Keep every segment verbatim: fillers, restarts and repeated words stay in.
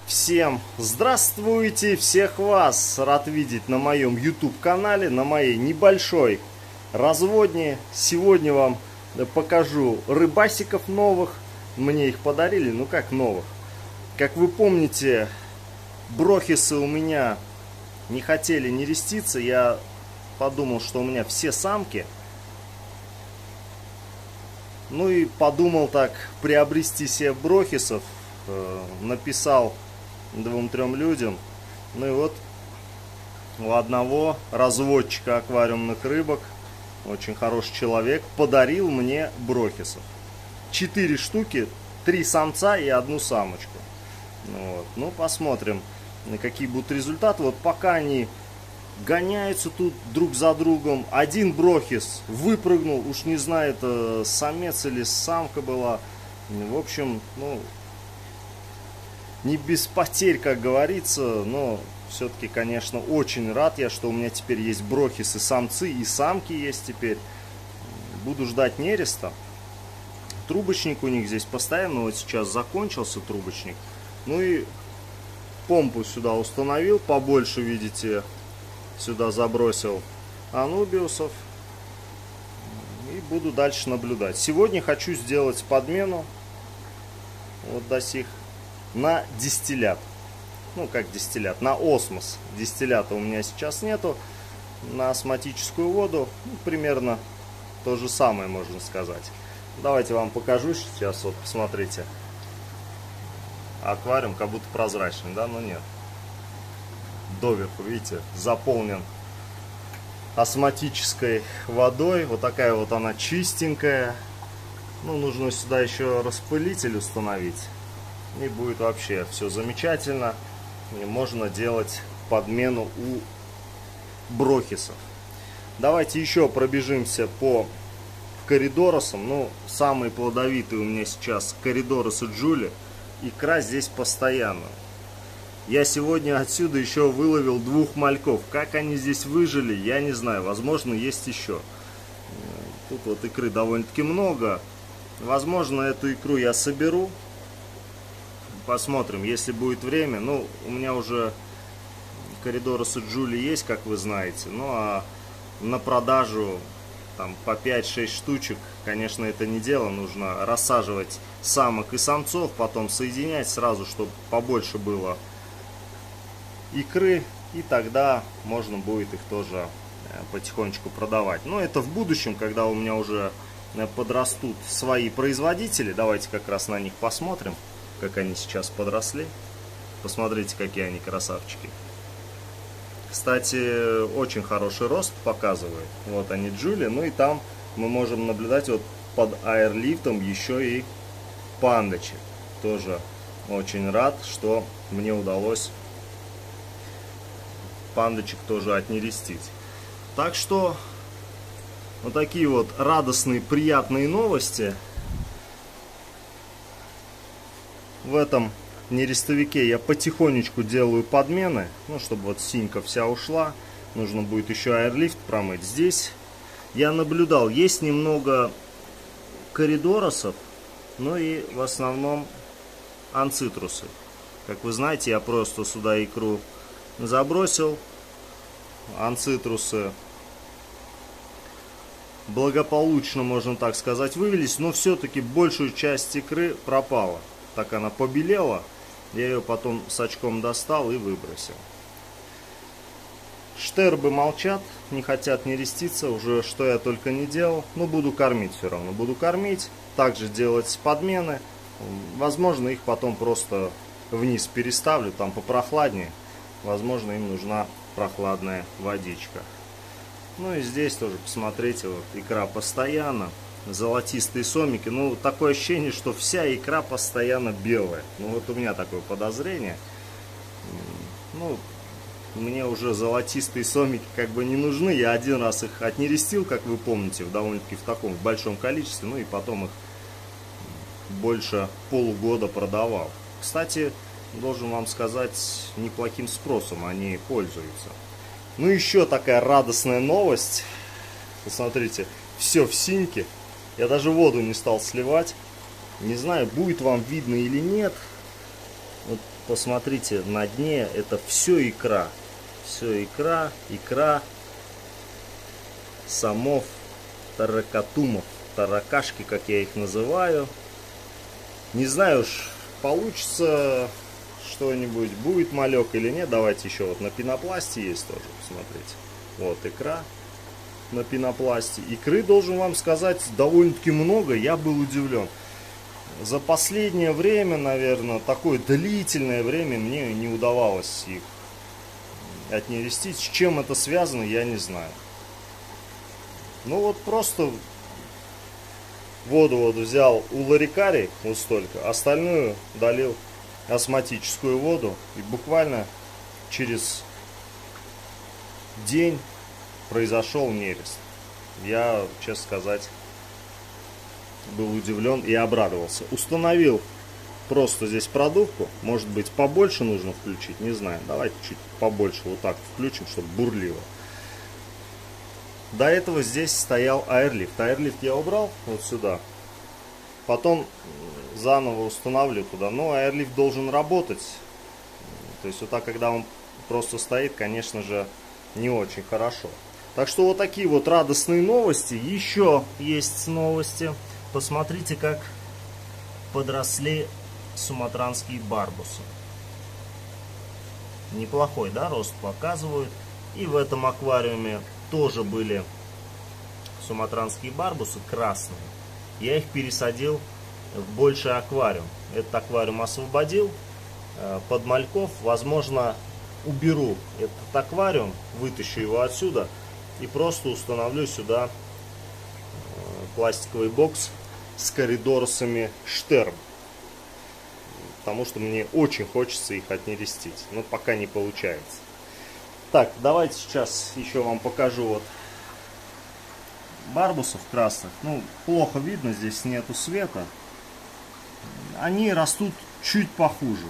Всем здравствуйте, всех вас рад видеть на моем YouTube канале, на моей небольшой разводне. Сегодня вам покажу рыбасиков новых, мне их подарили, ну как новых. Как вы помните, брохисы у меня не хотели нереститься, я подумал, что у меня все самки. Ну и подумал так приобрести себе брохисов, написал двум-трем людям. Ну и вот у одного разводчика аквариумных рыбок, очень хороший человек, подарил мне брохисов. Четыре штуки, три самца и одну самочку. Вот. Ну, посмотрим, какие будут результаты. Вот пока они гоняются тут друг за другом. Один брохис выпрыгнул, уж не знаю, это самец или самка была. В общем, ну, не без потерь, как говорится, но все-таки, конечно, очень рад я, что у меня теперь есть брохисы, самцы и самки есть теперь. Буду ждать нереста. Трубочник у них здесь постоянно, вот сейчас закончился трубочник. Ну и помпу сюда установил, побольше, видите, сюда забросил анубиусов. И буду дальше наблюдать. Сегодня хочу сделать подмену вот до сих на дистиллят. Ну, как дистиллят, на осмос. Дистиллята у меня сейчас нету. На осмотическую воду, ну, примерно то же самое, можно сказать. Давайте вам покажу сейчас. Вот, посмотрите. Аквариум как будто прозрачный, да? Но нет. Доверху, видите, заполнен осмотической водой. Вот такая вот она чистенькая. Ну, нужно сюда еще распылитель установить. И будет вообще все замечательно. И можно делать подмену у брохисов. Давайте еще пробежимся по коридоросам. Ну, самые плодовитые у меня сейчас коридоросы Джули. Икра здесь постоянно. Я сегодня отсюда еще выловил двух мальков. Как они здесь выжили, я не знаю. Возможно, есть еще. Тут вот икры довольно-таки много. Возможно, эту икру я соберу. Посмотрим, если будет время. Ну, у меня уже коридоросы Джули есть, как вы знаете. Ну, а на продажу там по пять-шесть штучек, конечно, это не дело. Нужно рассаживать самок и самцов, потом соединять сразу, чтобы побольше было икры. И тогда можно будет их тоже потихонечку продавать. Но это в будущем, когда у меня уже подрастут свои производители. Давайте как раз на них посмотрим, как они сейчас подросли. Посмотрите, какие они красавчики. Кстати, очень хороший рост показывает. Вот они, Джули. Ну и там мы можем наблюдать вот под аэрлифтом еще и пандочек. Тоже очень рад, что мне удалось пандочек тоже отнерестить. Так что вот такие вот радостные, приятные новости. В этом нерестовике я потихонечку делаю подмены, ну, чтобы вот синька вся ушла. Нужно будет еще аэрлифт промыть. Здесь я наблюдал, есть немного коридоросов, но и в основном анцитрусы. Как вы знаете, я просто сюда икру забросил. Анцитрусы благополучно, можно так сказать, вывелись, но все-таки большую часть икры пропала. Так она побелела, я ее потом с очком достал и выбросил. Штербы молчат, не хотят нереститься, уже что я только не делал. Но буду кормить все равно, буду кормить, также делать подмены. Возможно, их потом просто вниз переставлю, там попрохладнее. Возможно, им нужна прохладная водичка. Ну и здесь тоже, посмотрите, вот икра постоянно. Золотистые сомики. Ну, такое ощущение, что вся икра постоянно белая. Ну, вот у меня такое подозрение. Ну, мне уже золотистые сомики как бы не нужны. Я один раз их отнерестил, как вы помните, довольно-таки в таком в большом количестве. Ну, и потом их больше полугода продавал. Кстати, должен вам сказать, неплохим спросом они пользуются. Ну, еще такая радостная новость. Посмотрите, все в синьке. Я даже воду не стал сливать. Не знаю, будет вам видно или нет. Вот посмотрите, на дне это все икра. Все икра, икра самов, таракатумов, таракашки, как я их называю. Не знаю уж, получится что-нибудь, будет малек или нет. Давайте еще вот на пенопласте есть тоже, посмотрите. Вот икра на пенопласте. Икры, должен вам сказать, довольно-таки много, я был удивлен. За последнее время, наверное, такое длительное время мне не удавалось их отнерестить. С чем это связано, я не знаю. Ну вот просто воду вот взял у ларикари, вот столько, остальную долил осмотическую воду. И буквально через день произошел нерест. Я, честно сказать, был удивлен и обрадовался. Установил просто здесь продувку. Может быть, побольше нужно включить, не знаю. Давайте чуть побольше вот так включим, чтобы бурлило. До этого здесь стоял аэрлифт. Аэрлифт я убрал вот сюда. Потом заново устанавливаю туда. Но аэрлифт должен работать. То есть вот так, когда он просто стоит, конечно же, не очень хорошо. Так что вот такие вот радостные новости. Еще есть новости. Посмотрите, как подросли суматранские барбусы. Неплохой, да, рост показывают. И в этом аквариуме тоже были суматранские барбусы красные. Я их пересадил в больший аквариум. Этот аквариум освободил под мальков. Возможно, уберу этот аквариум, вытащу его отсюда и просто установлю сюда пластиковый бокс с коридорсами Штерм. Потому что мне очень хочется их отнерестить. Но пока не получается. Так, давайте сейчас еще вам покажу вот барбусов красных. Ну, плохо видно, здесь нету света. Они растут чуть похуже,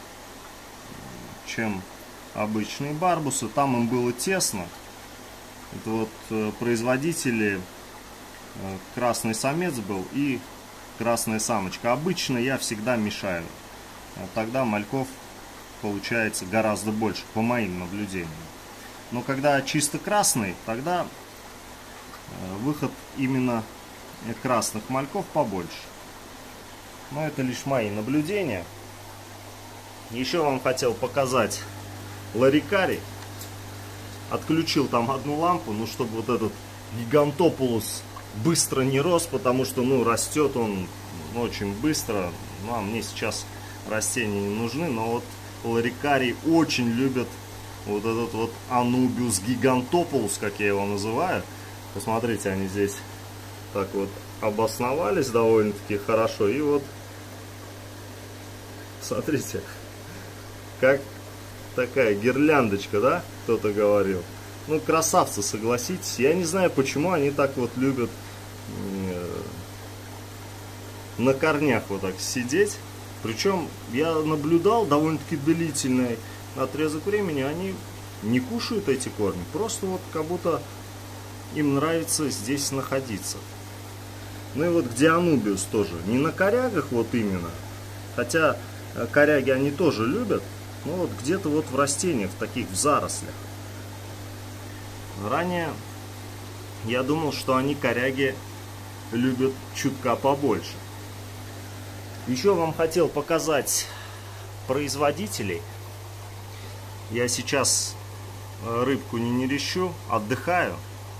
чем обычные барбусы. Там им было тесно. Это вот производители, красный самец был и красная самочка. Обычно я всегда мешаю. Тогда мальков получается гораздо больше, по моим наблюдениям. Но когда чисто красный, тогда выход именно красных мальков побольше. Но это лишь мои наблюдения. Еще вам хотел показать ларикари. Отключил там одну лампу, ну чтобы вот этот гигантопулус быстро не рос, потому что ну растет он очень быстро. Ну а мне сейчас растения не нужны, но вот ларикари очень любят вот этот вот анубиус гигантопулус, как я его называю. Посмотрите, они здесь так вот обосновались довольно-таки хорошо. И вот, смотрите, как такая гирляндочка, да, кто-то говорил. Ну, красавцы, согласитесь. Я не знаю, почему они так вот любят на корнях вот так сидеть. Причем я наблюдал довольно-таки длительный отрезок времени, они не кушают эти корни. Просто вот как будто им нравится здесь находиться. Ну и вот где анубиус тоже. Не на корягах вот именно. Хотя коряги они тоже любят. Но вот где-то вот в растениях, в таких в зарослях. Ранее я думал, что они коряги любят чутка побольше. Еще вам хотел показать производителей. Я сейчас рыбку не нерещу, отдыхаю.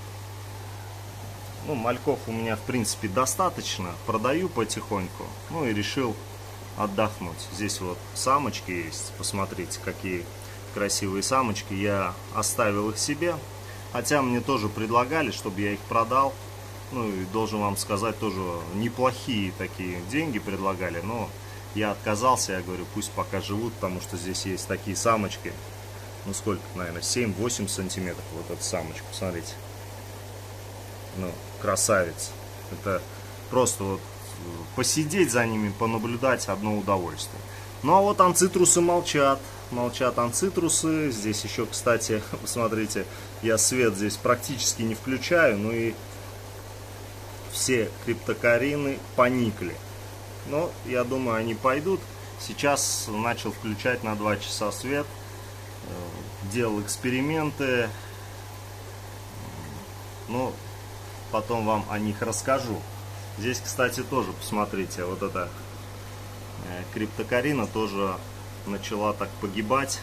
Ну, мальков у меня в принципе достаточно. Продаю потихоньку. Ну и решил отдохнуть. Здесь вот самочки есть. Посмотрите, какие красивые самочки. Я оставил их себе. Хотя мне тоже предлагали, чтобы я их продал. Ну и должен вам сказать, тоже неплохие такие деньги предлагали. Но я отказался, я говорю, пусть пока живут, потому что здесь есть такие самочки. Ну сколько, наверное, семь-восемь сантиметров. Вот эта самочка, посмотрите. Ну, красавец. Это просто вот посидеть за ними, понаблюдать одно удовольствие. Ну а вот анцитрусы молчат. Молчат анцитрусы. Здесь еще, кстати, посмотрите, я свет здесь практически не включаю. Ну и все криптокарины поникли. Но я думаю, они пойдут. Сейчас начал включать на два часа свет, делал эксперименты, но потом вам о них расскажу. Здесь, кстати, тоже посмотрите, вот эта криптокарина тоже начала так погибать.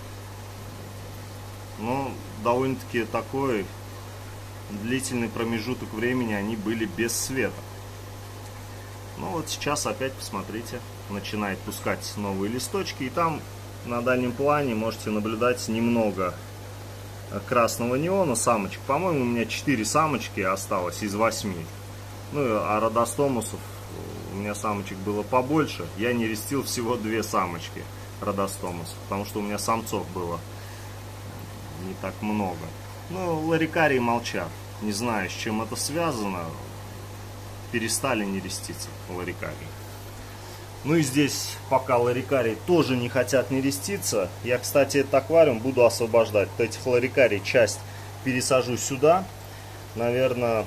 Но довольно-таки такой длительный промежуток времени они были без света. Ну вот сейчас опять посмотрите, начинает пускать новые листочки, и там на дальнем плане можете наблюдать немного красного неона, самочек. По-моему, у меня четыре самочки осталось из восьми. Ну, а родостомусов у меня самочек было побольше. Я не рестил всего две самочки родостомусов, потому что у меня самцов было не так много. Ну, ларикарии молчат. Не знаю, с чем это связано. Перестали нереститься ларикарии. Ну и здесь пока ларикарии тоже не хотят нереститься. Я, кстати, этот аквариум буду освобождать. Вот этих ларикарий часть пересажу сюда. Наверное,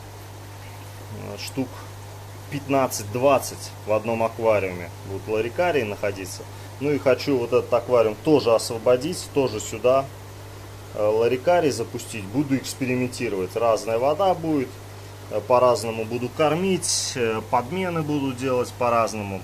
штук пятнадцать-двадцать в одном аквариуме будут ларикарии находиться. Ну и хочу вот этот аквариум тоже освободить, тоже сюда ларикарий запустить. Буду экспериментировать. Разная вода будет. По-разному буду кормить, подмены буду делать по-разному.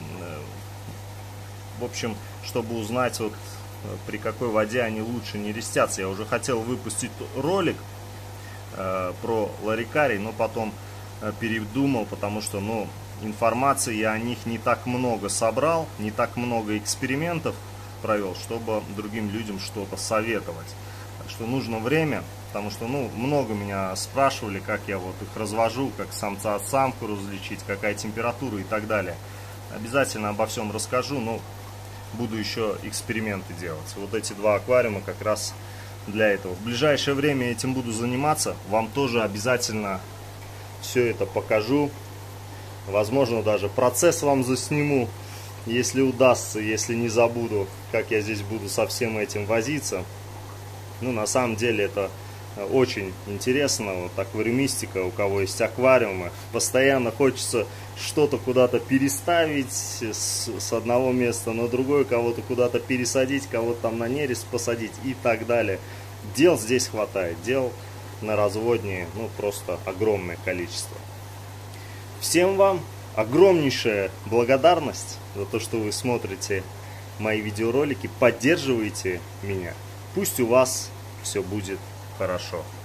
В общем, чтобы узнать, вот при какой воде они лучше нерестятся. Я уже хотел выпустить ролик э, про ларикарий, но потом э, передумал, потому что, ну, информации я о них не так много собрал, не так много экспериментов провел, чтобы другим людям что-то советовать. Так что нужно время. Потому что, ну, много меня спрашивали, как я вот их развожу, как самца от самку различить, какая температура и так далее. Обязательно обо всем расскажу, но буду еще эксперименты делать. Вот эти два аквариума как раз для этого. В ближайшее время этим буду заниматься. Вам тоже обязательно все это покажу. Возможно, даже процесс вам засниму, если удастся, если не забуду, как я здесь буду со всем этим возиться. Ну, на самом деле это очень интересно, вот аквариумистика, у кого есть аквариумы. Постоянно хочется что-то куда-то переставить с, с одного места на другое, кого-то куда-то пересадить, кого-то там на нерест посадить и так далее. Дел здесь хватает, дел на разводнее, ну, просто огромное количество. Всем вам огромнейшая благодарность за то, что вы смотрите мои видеоролики, поддерживаете меня. Пусть у вас все будет хорошо.